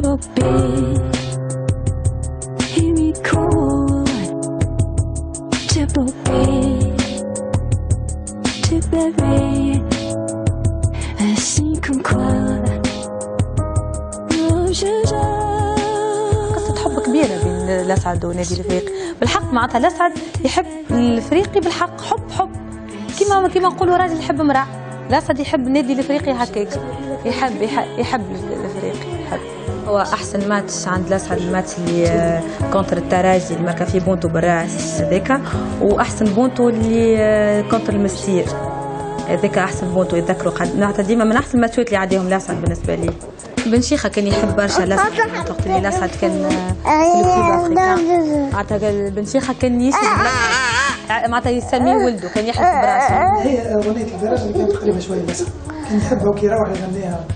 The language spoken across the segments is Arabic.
قصة حب كبيرة بين الأسعد ونادي الإفريقي. بالحق معناتها الأسعد يحب الإفريقي بالحق حب كيما نقولوا راجل يحب امرأة. الأسعد يحب النادي الإفريقي هكاك، يحب الإفريقي. هو أحسن ماتش عند الأسعد الماتش اللي كونتر الترجي اللي ماركا فيه بونتو بالراس هذاك، وأحسن بونتو اللي كونتر المستير هذاك أحسن بونتو يتذكروا. معناتها ديما من أحسن الماتشات اللي عاديهم الأسعد بالنسبة لي. بن شيخة كان يحب برشا الأسعد وقت اللي الأسعد كان في الكلوب أفريقيا. معناتها بن شيخة كان يشد معناتها يسميه ولده، كان يحلف براسه. هي أغنية الفراج اللي كانت قريبة شوية الأسعد، كان يحبها وكي يروح يغنيها.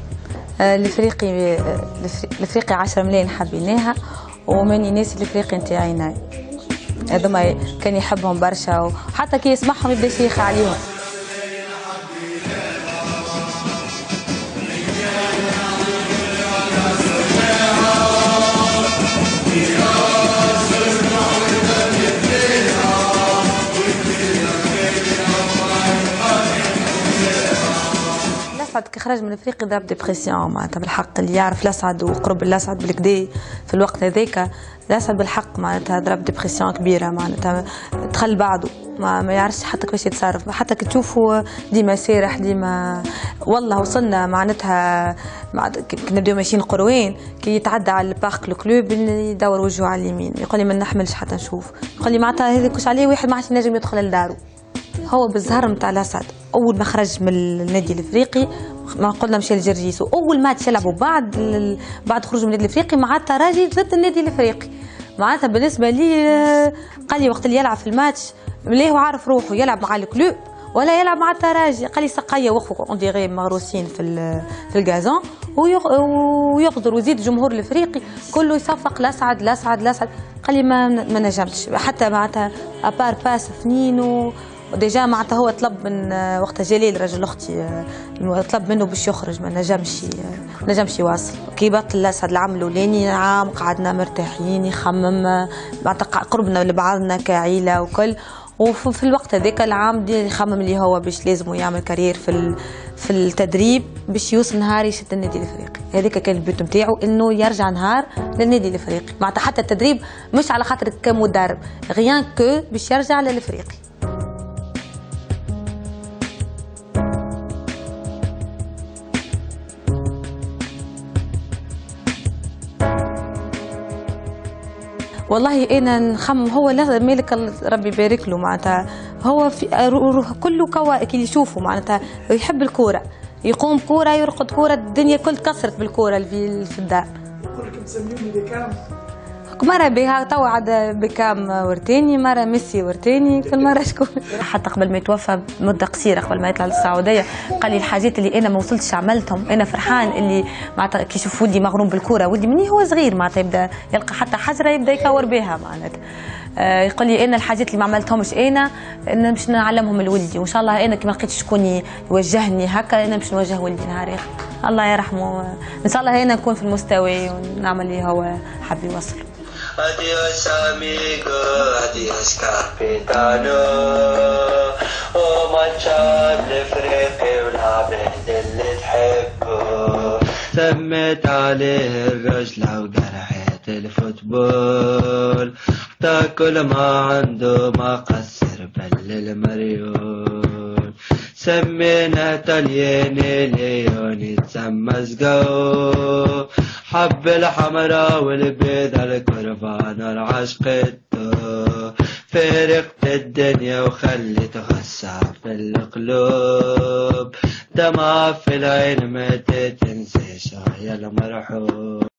الإفريقي 10 ملايين حبيناها، وماني ناسي الإفريقي نتاعي هذوما كان يحبهم برشا، وحتى كي يسمعهم يبدا يشيخ عليهم. الأسعد كي خرج من الافريقي ضرب ديبرسيون معناتها بالحق. اللي يعرف الأسعد وقرب الأسعد بالكدا في الوقت هذاك، الأسعد بالحق معناتها ضرب ديبرسيون كبيره، معناتها دخل بعضه ما يعرفش حتى كيفاش يتصرف. حتى كي تشوفوا ديما سارح ديما. والله وصلنا معناتها كي نبداو ماشيين قروين، كي يتعدى على البارك الكلوب يدور وجهه على اليمين يقول لي ما نحملش حتى نشوف، يقول لي معناتها هذاك واش عليه واحد ما عادش ينجم يدخل لدارو. هو بالزهر نتاع الأسعد اول ما خرج من النادي الافريقي ما قلنا مشى لجرجيس، واول ماتش يلعبوا بعد خروج من النادي الافريقي معناتها راجل ضد النادي الافريقي. معناتها بالنسبه لي قال لي وقت اللي يلعب في الماتش مليه وعارف روحه يلعب مع الكلوب ولا يلعب مع الترجي. قال لي سقيه وخو اون ديغي مغروسين في الغازون، ويقدر ويزيد الجمهور الافريقي كله يصفق الأسعد الأسعد الأسعد. قال لي ما نجمتش حتى معناتها ابار باس فنين. وديجا معناتها هو طلب من وقت جليل رجل اختي طلب منه باش يخرج، ما نجمش يواصل. كي بطل الأسعد العام الاولاني عام قعدنا مرتاحين يخمم معناتها قربنا لبعضنا كعيله وكل. وفي الوقت هذاك العام يخمم اللي هو باش لازم يعمل كارير في التدريب باش يوصل نهار يشد النادي الافريقي. هذاك كان البيت نتاعو انه يرجع نهار للنادي الافريقي، معناتها حتى التدريب مش على خاطر كمدرب غيان كو باش يرجع للافريقي. والله انا نخمم هو مالك ربي يبارك له معناتها هو في كله كي يشوفه معناتها يحب الكوره، يقوم كوره يرقد كوره، الدنيا كل تكسرت بالكوره اللي في الدار. يقول لك تسميوني بكام؟ مرة بها توا عاد بكام ورتاني، مرة ميسي ورتاني، كل مرة شكون. حتى قبل ما يتوفى بمدة قصيرة قبل ما يطلع للسعودية قال لي الحاجات اللي أنا ما وصلتش عملتهم، أنا فرحان اللي معناتها كي يشوف ولدي مغروم بالكورة، ولدي مني هو صغير معناتها يبدا يلقى حتى حجرة يبدا يكور بها معناتها. يقول لي أنا الحاجات اللي ما عملتهمش أنا باش نعلمهم لولدي، وإن شاء الله أنا كي ما لقيتش شكون يوجهني هكا أنا باش نوجه ولدي نهار آخر. الله يرحمه، إن شاء الله أنا نكون في المستوى ونعمل اللي هو حاب يوصل. Adiós amigo, adiós capitano وماتشات الافريقي والعباد اللي تحبه سميت عليه الرجلة وقرعة الفوتبول حتى كل ما عنده ما قصر بل المريول سمينا طلياني ليوني تسمى زقو حب الحمراء والبيضة القربان العشقته فارقت الدنيا وخليت غصة في القلوب دمعة في العين ما تنسيش يا المرحوم.